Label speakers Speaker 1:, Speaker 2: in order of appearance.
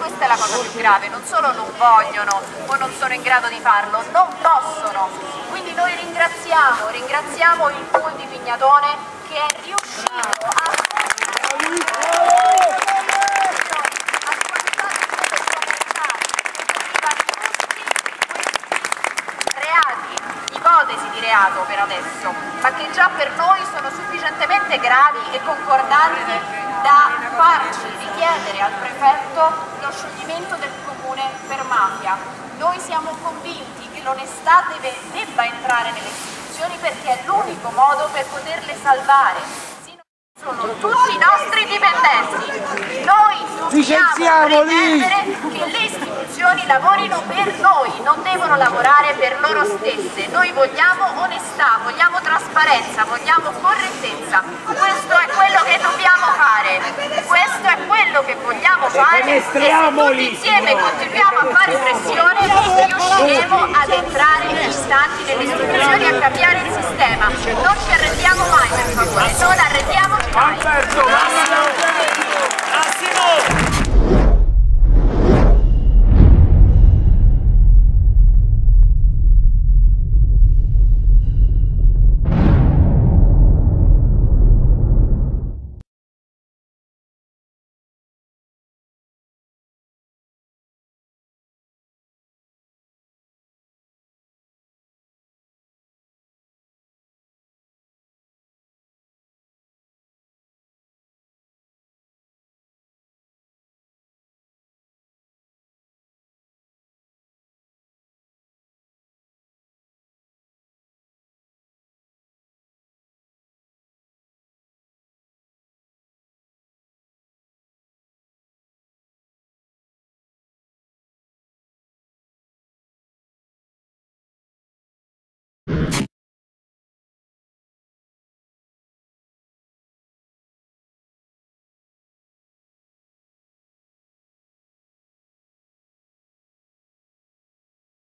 Speaker 1: questa è la cosa più grave, non solo non vogliono o non sono in grado di farlo, non possono. Quindi noi ringraziamo il pool di Pignatone che è riuscito a ipotesi di reato per adesso, ma che già per noi sono sufficientemente gravi e concordanti da farci richiedere al prefetto lo scioglimento del comune per mafia. Noi siamo convinti che l'onestà debba entrare nelle istituzioni perché è l'unico modo per poterle salvare. Sono tutti i nostri dipendenti. Noi dobbiamo pretendere che le istituzioni lavorino per noi, non devono lavorare per loro stesse. Noi vogliamo onestà, vogliamo trasparenza, vogliamo correttezza. Questo è quello che dobbiamo fare, questo è quello che vogliamo fare e se tutti insieme continuiamo a fare pressione riusciremo ad entrare istanti nelle istituzioni e a cambiare il sistema. Non ci arrendiamo mai, per favore, non arrendiamoci mai.